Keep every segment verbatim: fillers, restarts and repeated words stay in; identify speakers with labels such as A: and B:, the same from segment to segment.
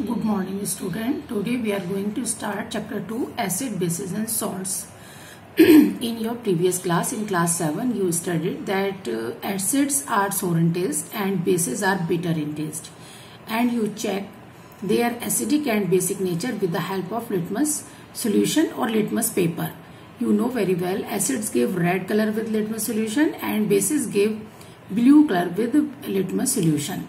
A: Good morning, student. Today we are going to start chapter two, acid, bases and salts. In your previous class, in class seven, you studied that uh, acids are sour in taste and bases are bitter in taste. And you check their acidic and basic nature with the help of litmus solution or litmus paper. You know very well, acids give red color with litmus solution and bases give blue color with litmus solution.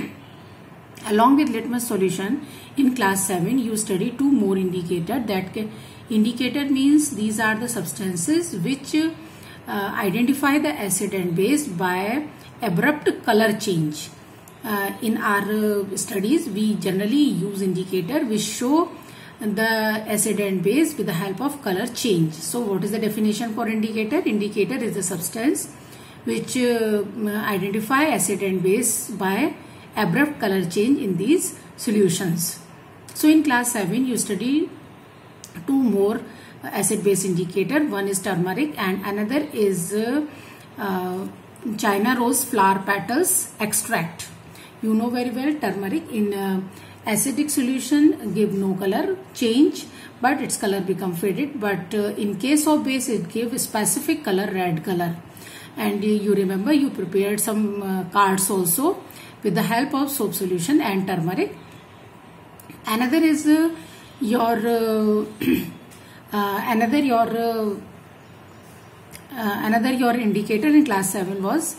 A: Along with litmus solution, in class seven, you study two more indicators. That indicator means these are the substances which uh, identify the acid and base by abrupt color change. Uh, in our uh, studies, we generally use indicator which show the acid and base with the help of color change. So, what is the definition for indicator? Indicator is the substance which uh, identify acid and base by abrupt color change in these solutions. So in class seven you study two more acid base indicator. One is turmeric and another is uh, uh, China rose flower petals extract. You know very well, turmeric in uh, acidic solution give no color change, but its color become faded. But uh, in case of base it give specific color, red color. And uh, you remember you prepared some uh, cards also with the help of soap solution and turmeric. Another is uh, your uh, uh, another your uh, uh, another your indicator in class seven was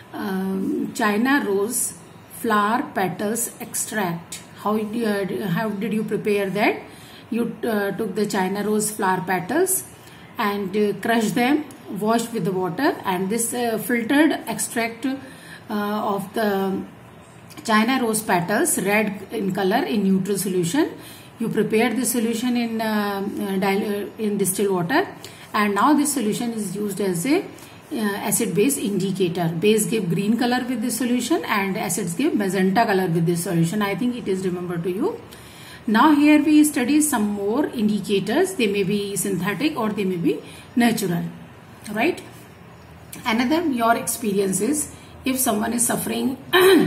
A: um, China rose flower petals extract. How uh, how did you prepare that? You uh, took the China rose flower petals and uh, crushed them, washed with the water, and this uh, filtered extract uh, of the China rose petals, red in color, in neutral solution. You prepare the solution in uh, uh, in distilled water, and now this solution is used as a uh, acid base indicator. Base give green color with this solution and acids give magenta color with this solution. I think it is remembered to you. Now here we study some more indicators. They may be synthetic or they may be natural, right? Another your experience is if someone is suffering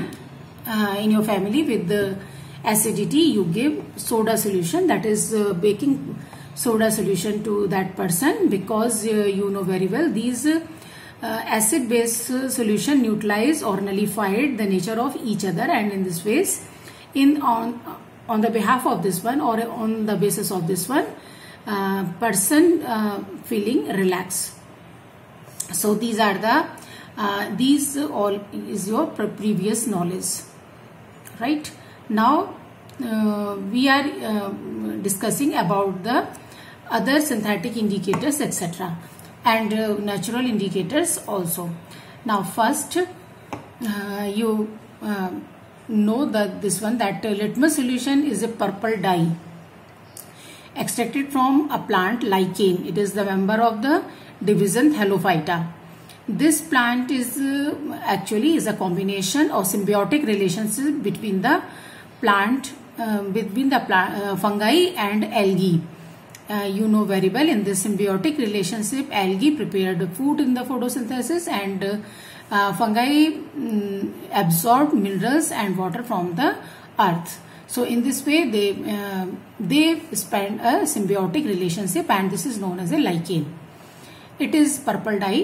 A: Uh, in your family with the acidity, you give soda solution, that is uh, baking soda solution to that person, because uh, you know very well these uh, acid base uh, solution neutralize or nullified the nature of each other, and in this ways in on on the behalf of this one or on the basis of this one uh, person uh, feeling relaxed. So these are the uh, these all is your previous knowledge. Right now uh, we are uh, discussing about the other synthetic indicators, et cetera, and uh, natural indicators also. Now first uh, you uh, know that this one that uh, litmus solution is a purple dye extracted from a plant lichen. It is the member of the division Thallophyta. This plant is uh, actually is a combination of symbiotic relationship between the plant, uh, between the plant, uh, fungi and algae. Uh, you know very well, in this symbiotic relationship, algae prepared food in the photosynthesis, and uh, uh, fungi um, absorb minerals and water from the earth. So in this way, they uh, they spend a symbiotic relationship, and this is known as a lichen. It is purple dye.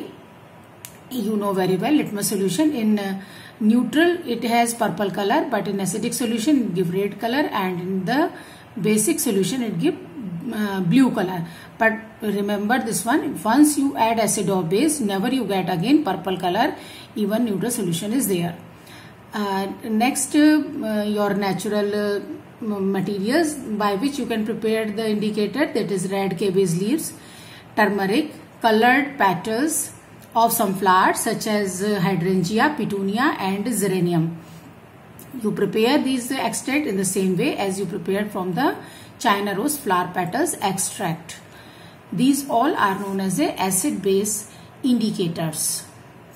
A: You know very well, litmus solution in uh, neutral it has purple color, but in acidic solution it give red color, and in the basic solution it give uh, blue color. But remember this one, once you add acid or base, never you get again purple color, even neutral solution is there. Uh, next uh, your natural uh, materials by which you can prepare the indicator, that is red cabbage leaves, turmeric, colored petals of some flowers such as uh, hydrangea, petunia and geranium. You prepare these uh, extract in the same way as you prepared from the China rose flower petals extract. These all are known as a acid base indicators,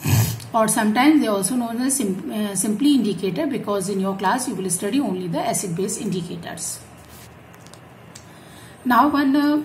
A: or sometimes they are also known as sim uh, simply indicator, because in your class you will study only the acid base indicators. Now one uh,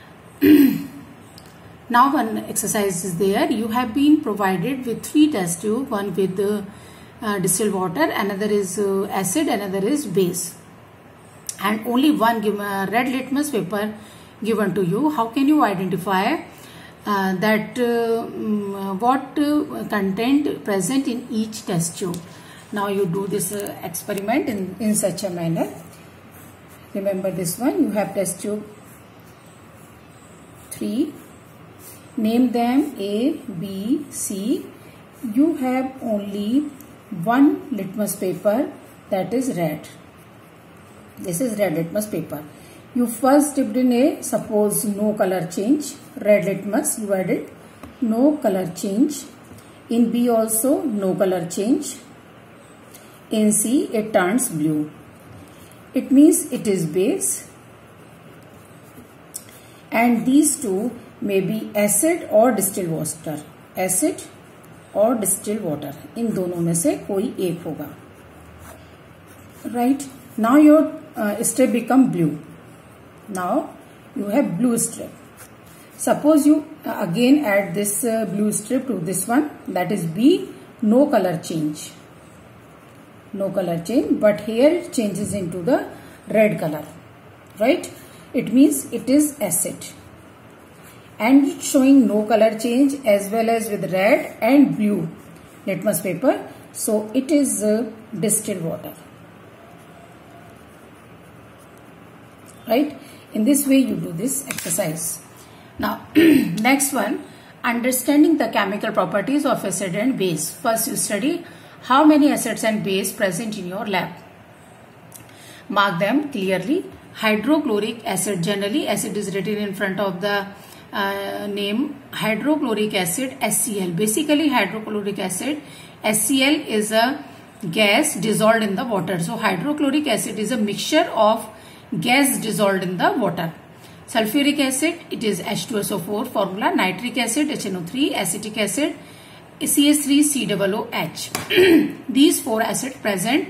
A: Now one exercise is there. You have been provided with three test tube, one with uh, uh, distilled water, another is uh, acid, another is base. and only one give, uh, red litmus paper given to you. How can you identify uh, that uh, um, what uh, content present in each test tube? Now you do this uh, experiment in, in such a manner. Remember this one, you have test tube three. Name them A, B, C. You have only one litmus paper, that is red. This is red litmus paper. You first dipped in A, suppose no color change, red litmus, you added no color change. In B also no color change. In C it turns blue. It means it is base. And these two may be acid or distilled water. Acid और distilled water. इन दोनों में से कोई एक होगा. Right. Now your uh, strip become blue. Now you have blue strip. Suppose you uh, again add this uh, blue strip to this one, that is B. No color change. No color change, but here it changes into the red color. Right. It means it is acid. And it's showing no color change as well as with red and blue litmus paper. So it is uh, distilled water. Right? In this way you do this exercise. Now next one, understanding the chemical properties of acid and base. First you study how many acids and base present in your lab. Mark them clearly. Hydrochloric acid, generally acid is written in front of the Uh, name. Hydrochloric acid, H C l. Basically hydrochloric acid, H C l is a gas dissolved in the water. So hydrochloric acid is a mixture of gas dissolved in the water. Sulfuric acid, it is H two S O four formula. Nitric acid, H N O three. Acetic acid, C H three C O O H. These four acids present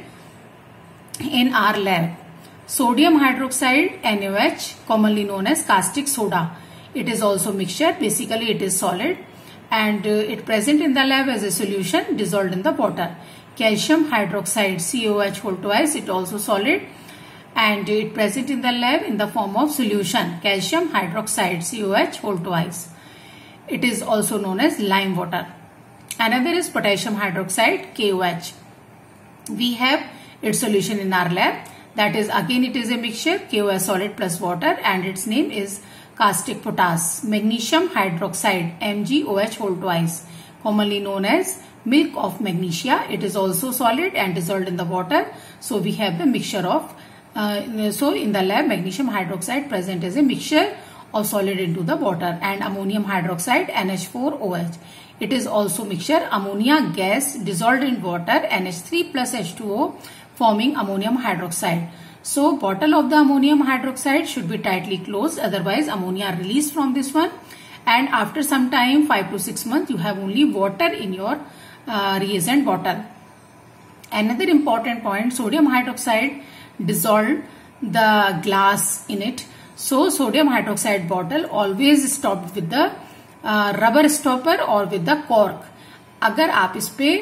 A: in our lab. Sodium hydroxide, N A O H, commonly known as caustic soda. It is also mixture. Basically it is solid and uh, it present in the lab as a solution dissolved in the water. Calcium hydroxide, C O H whole twice, it also solid and it present in the lab in the form of solution. Calcium hydroxide, C O H whole twice. It is also known as lime water. Another is potassium hydroxide, K O H. We have its solution in our lab. That is again it is a mixture, K O H solid plus water, and its name is caustic potass. Magnesium hydroxide, M g O H whole twice, commonly known as milk of magnesia. It is also solid and dissolved in the water. So we have the mixture of, uh, so in the lab magnesium hydroxide present as a mixture of solid into the water. And ammonium hydroxide, N H four O H. It is also mixture ammonia gas dissolved in water, N H three plus H two O, forming ammonium hydroxide. So bottle of the ammonium hydroxide should be tightly closed, otherwise ammonia are released from this one, and after some time, five to six months, you have only water in your uh, reagent bottle. Another important point, sodium hydroxide dissolved the glass in it. So sodium hydroxide bottle always stopped with the uh, rubber stopper or with the cork. अगर आप इस पे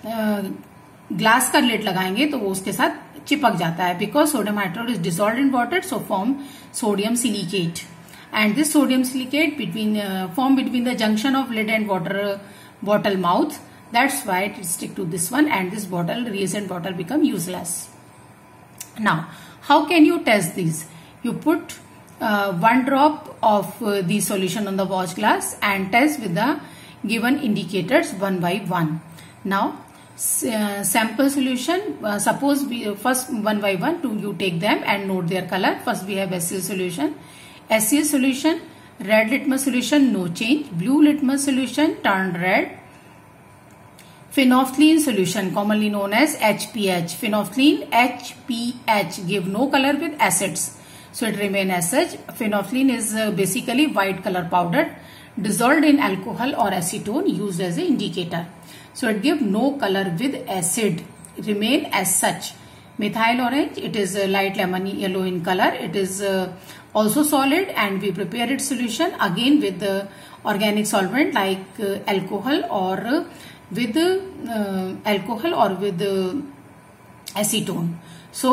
A: glass का lid लगाएंगे तो वो उसके साथ चिपक जाता है, because sodium hydroxide is dissolved in water, so form sodium silicate, and this sodium silicate between uh, form between the junction of lid and water uh, bottle mouth. That's why it stick to this one, and this bottle reagent bottle become useless. Now, how can you test these? You put uh, one drop of uh, the solution on the watch glass and test with the given indicators one by one. Now, Uh, sample solution, uh, suppose we uh, first one by one to you take them and note their color. First we have H C l solution. H C l solution, red litmus solution, no change. Blue litmus solution turned red. Phenolphthalein solution, commonly known as H P H. Phenolphthalein, H P H, give no color with acids, so it remain as such. Phenolphthalein is uh, basically white color powder dissolved in alcohol or acetone, used as an indicator. So it give no color with acid, remain as such. Methyl orange, it is uh, light lemon yellow in color. It is uh, also solid, and we prepare its solution again with the organic solvent like uh, alcohol or uh, with uh, alcohol or with uh, acetone. So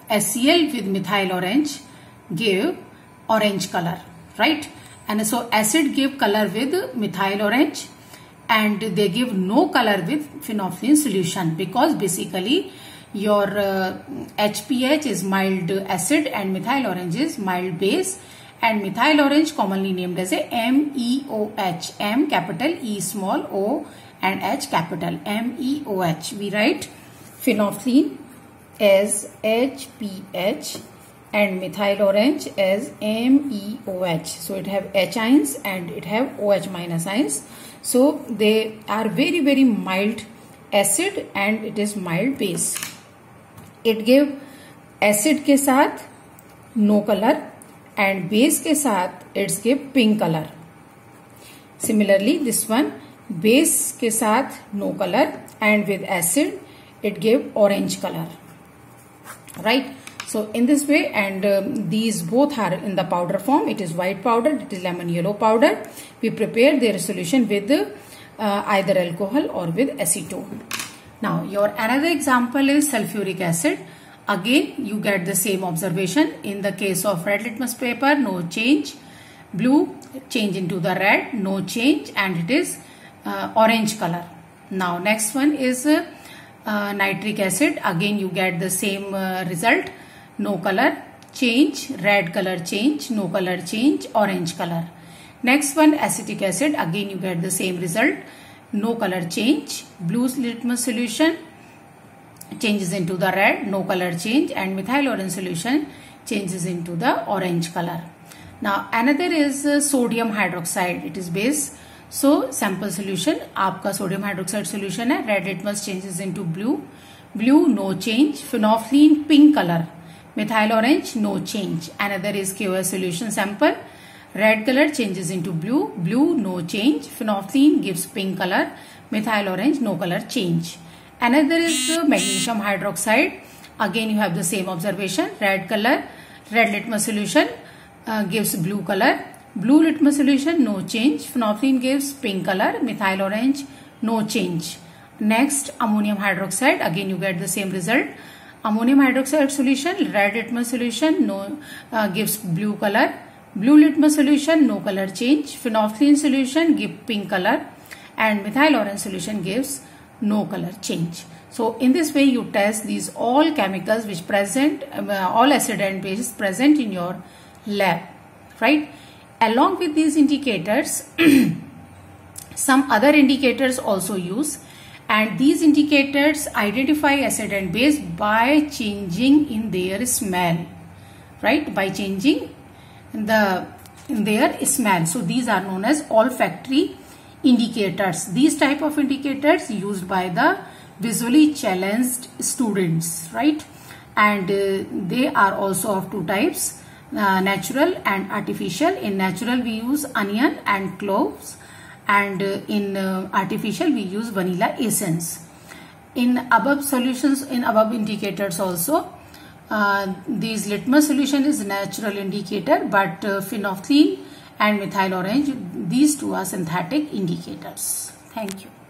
A: HCl with methyl orange give orange color, right? And so acid give color with methyl orange, and they give no color with phenolphthalein solution, because basically your uh, H P H is mild acid and methyl orange is mild base, and methyl orange commonly named as a M E O H, M capital, E small, O and H capital, M E O H. We write phenolphthalein as H P H and methyl orange as M E O H. So it have H ions and it have OH minus ions. So they are very very mild acid and it is mild base. It give acid के साथ no color and base के साथ it's give pink color. Similarly this one base के साथ no color and with acid it give orange color, right? So in this way, and um, these both are in the powder form. It is white powder, it is lemon yellow powder. We prepare their solution with uh, either alcohol or with acetone. Now your another example is sulfuric acid. Again you get the same observation. In the case of red litmus paper, no change. Blue change into the red, no change, and it is uh, orange color. Now next one is uh, uh, nitric acid. Again you get the same uh, result. No color change, red color change, no color change, orange color. Next one acetic acid. Again you get the same result. No color change. Blue litmus solution changes into the red, no color change, and methyl orange solution changes into the orange color. Now another is uh, sodium hydroxide. It is base. So sample solution आपका sodium hydroxide solution है. Red litmus changes into blue. Blue no change. Phenolphthalein pink color. Methyl orange no change. Another is K O S solution sample. Red color changes into blue. Blue no change. Phenolphthalein gives pink color. Methyl orange no color change. Another is uh, magnesium hydroxide. Again you have the same observation. Red color, red litmus solution uh, gives blue color. Blue litmus solution no change. Phenolphthalein gives pink color. Methyl orange no change. Next ammonium hydroxide. Again you get the same result. Ammonium hydroxide solution, red litmus solution no uh, gives blue color. Blue litmus solution no color change. Phenolphthalein solution give pink color, and methyl orange solution gives no color change. So in this way you test these all chemicals which present, uh, all acid and base present in your lab, right? Along with these indicators, some other indicators also use, and these indicators identify acid and base by changing in their smell, right? By changing the in their smell. So these are known as olfactory indicators. These type of indicators used by the visually challenged students, right? And uh, they are also of two types, uh, natural and artificial. In natural we use onion and cloves, and uh, in uh, artificial we use vanilla essence. In above solutions, in above indicators also, uh, these litmus solution is natural indicator, but uh, phenolphthalein and methyl orange, these two are synthetic indicators. Thank you.